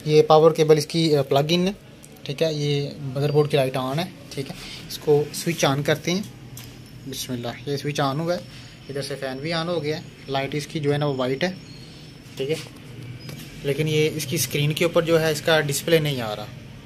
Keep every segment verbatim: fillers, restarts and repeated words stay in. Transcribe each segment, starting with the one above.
ये power cable इसकी plug in है, ठीक है। ये मदरबोर्ड की लाइट ऑन है, ठीक है। इसको स्विच ऑन करते हैं। बिस्मिल्लाह, ये स्विच ऑन हुआ है। इधर से फ़ैन भी ऑन हो गया है। लाइट इसकी जो है ना वो वाइट है, ठीक है। लेकिन ये इसकी स्क्रीन के ऊपर जो है इसका डिस्प्ले नहीं आ रहा।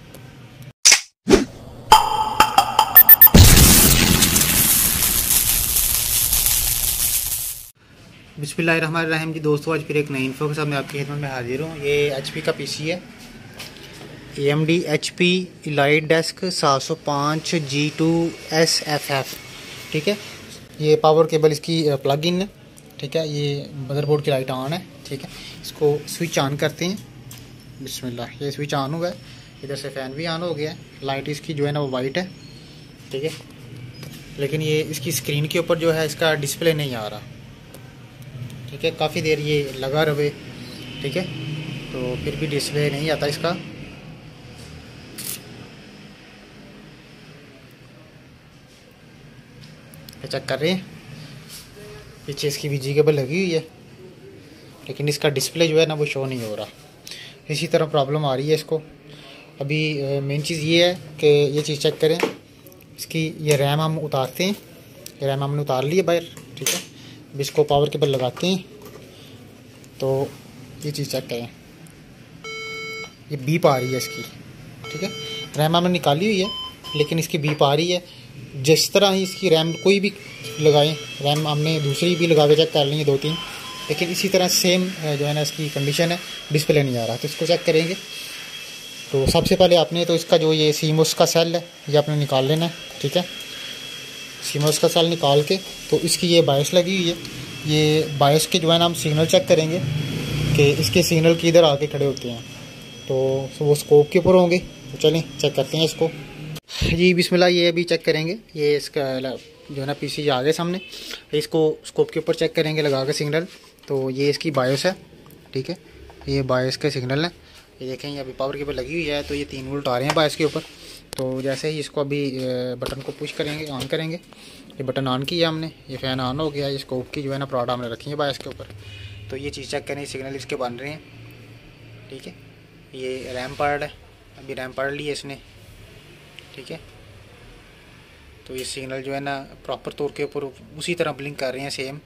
बिस्मिल्लाहिर्रहमानिर्रहीम जी दोस्तों, आज फिर एक नई इन्फो के साथ मैं आपकी खिदमत में हाजिर हूँ। ये एचपी का पीसी है, A M D H P elite desk सात सौ पाँच G two S F F, ठीक है। ये पावर केबल इसकी प्लग इन है, ठीक है। ये मदरबोर्ड की लाइट ऑन है, ठीक है। इसको स्विच ऑन करते हैं। बिस्मिल्लाह, ये स्विच ऑन हुआ है। इधर से फ़ैन भी ऑन हो गया है। लाइट इसकी जो है ना वो वाइट है, ठीक है। लेकिन ये इसकी स्क्रीन के ऊपर जो है इसका डिस्प्ले नहीं आ रहा, ठीक है। काफ़ी देर ये लगा रहे, ठीक है, तो फिर भी डिस्प्ले नहीं आता इसका। चेक कर रहे हैं, पीछे इसकी वीजी केबल लगी हुई है, लेकिन इसका डिस्प्ले जो है ना वो शो नहीं हो रहा। इसी तरह प्रॉब्लम आ रही है इसको। अभी मेन चीज़ ये है कि ये चीज़ चेक करें, इसकी ये रैम हम उतारते हैं। ये रैम हमने उतार ली है बाहर, ठीक है। अब इसको पावर केबल लगाते हैं तो ये चीज़ चेक करें, ये बीप आ रही है इसकी, ठीक है। रैम हमने निकाली हुई है लेकिन इसकी बीप आ रही है। जिस तरह ही इसकी रैम कोई भी लगाएं, रैम हमने दूसरी भी लगा के चेक कर ली है दो तीन, लेकिन इसी तरह सेम जो है ना इसकी कंडीशन है, डिस्प्ले नहीं आ रहा। तो इसको चेक करेंगे तो सबसे पहले आपने तो इसका जो ये सीमोस का सेल है ये आपने निकाल लेना है, ठीक है। सीमोस का सेल निकाल के तो इसकी ये बायस लगी हुई है। ये बायस के जो है ना हम सिग्नल चेक करेंगे कि इसके सिग्नल किधर आके खड़े होते हैं, तो वो स्कोप के ऊपर होंगे। तो चलें चेक करते हैं इसको जी। बिस्मिल्लाह, ये अभी चेक करेंगे। ये इसका जो है ना पीसी आ गए सामने, इसको स्कोप के ऊपर चेक करेंगे लगा के सिग्नल। तो ये इसकी बायस है, ठीक है। ये बायस के सिग्नल है, ये देखें। ये अभी पावर केबल लगी हुई है तो ये तीन वोल्ट आ रहे हैं बायस के ऊपर। तो जैसे ही इसको अभी बटन को पुश करेंगे, ऑन करेंगे, ये बटन ऑन किया हमने, ये फ़ैन ऑन हो गया। ये स्कोप की जो है ना प्रोड हमने रखी है बायस के ऊपर। तो ये चीज़ चेक करें, सिग्नल इसके बन रहे हैं, ठीक है। ये रैम पार्ट है, अभी रैम पढ़ ली है इसने, ठीक है। तो ये सिग्नल जो है ना प्रॉपर तौर के ऊपर उसी तरह ब्लिंक कर रहे हैं सेम।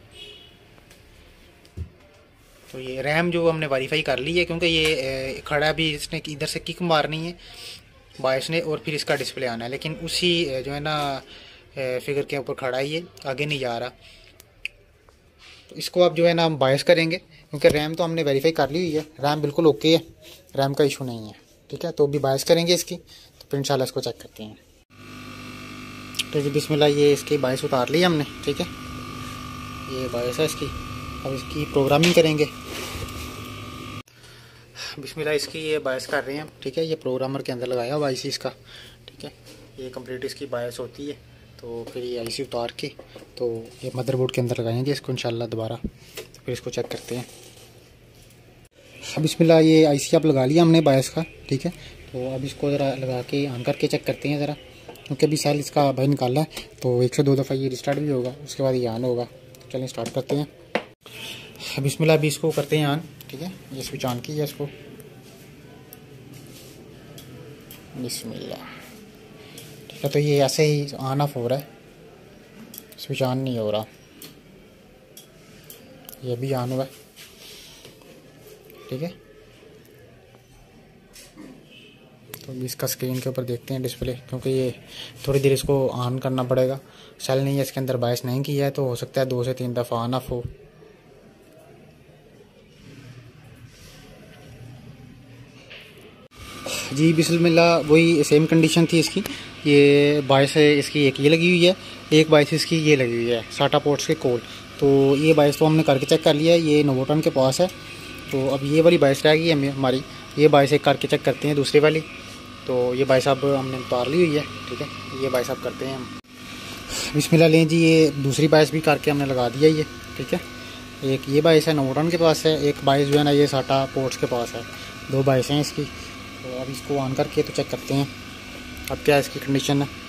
तो ये रैम जो हमने वेरीफाई कर ली है, क्योंकि ये खड़ा भी इसने इधर से किक मारनी है बायस ने और फिर इसका डिस्प्ले आना है, लेकिन उसी जो है ना फिगर के ऊपर खड़ा ही है, आगे नहीं जा रहा। तो इसको अब जो है ना हम बायस करेंगे, क्योंकि रैम तो हमने वेरीफाई कर ली हुई है, रैम बिल्कुल ओके है, रैम का इशू नहीं है, ठीक है। तो अभी बायस करेंगे इसकी, तो फिर इंशाल्लाह इसको चेक करते हैं। तो जी बिस्मिल्लाह, ये इसकी बायस उतार ली हमने, ठीक है। ये बायस है इसकी। अब इसकी प्रोग्रामिंग करेंगे। बिस्मिल्लाह, इसकी ये बायस कर रहे हैं, ठीक है। ये प्रोग्रामर के अंदर लगाया हुआ आईसी इसका, ठीक है। ये कंप्लीट इसकी बायस होती है, तो फिर ये आईसी उतार के तो ये मदरबोर्ड के अंदर लगाएंगे इसको इंशाल्लाह दोबारा। तो फिर इसको चेक करते हैं। बिस्मिल्लाह, ये आईसी अब लगा लिया हमने बायस का, ठीक है। तो अब इसको ज़रा लगा के ऑन करके चेक करते हैं ज़रा, क्योंकि अभी सेल इसका बाहर निकाला है तो एक से दो दफ़ा ये रिस्टार्ट भी होगा, उसके बाद ये ऑन होगा। तो चलें स्टार्ट करते हैं। बिस्मिल्लाह, अभी इसको करते हैं ऑन, ठीक है। ये स्विच ऑन किया इसको। बिस्मिल्लाह, ठीक है। तो ये ऐसे ही ऑन ऑफ हो रहा है, स्विच ऑन नहीं हो रहा। ये भी ऑन हुआ है, ठीक है। तो इसका स्क्रीन के ऊपर देखते हैं डिस्प्ले, क्योंकि ये थोड़ी देर इसको ऑन करना पड़ेगा। सेल नहीं है इसके अंदर, बायस नहीं किया है, तो हो सकता है दो से तीन दफ़ा ऑन ऑफ हो। जी बिस्मिल्लाह, वही सेम कंडीशन थी इसकी। ये बायस है इसकी, एक ये लगी हुई है, एक बायस इसकी ये लगी हुई है साटा पोर्ट्स के कोल। तो ये बायस तो हमने करके चेक कर लिया है, ये नोवोटन के पास है। तो अब ये वाली बायस रह गई है हमारी, ये बायस एक करके चेक करते हैं दूसरी वाली। तो ये बायस अब हमने उतार ली हुई है, ठीक है। ये बायस अब करते हैं हम। बिस्मिल्लाह, लें जी, ये दूसरी बायस भी करके हमने लगा दिया ये, ठीक है। एक ये बायस है नोवोटन के पास है, एक बायस जो है ना ये साटा पोर्ट्स के पास है। दो बायस हैं इसकी। तो अब इसको ऑन करके तो चेक करते हैं अब क्या इसकी कंडीशन है।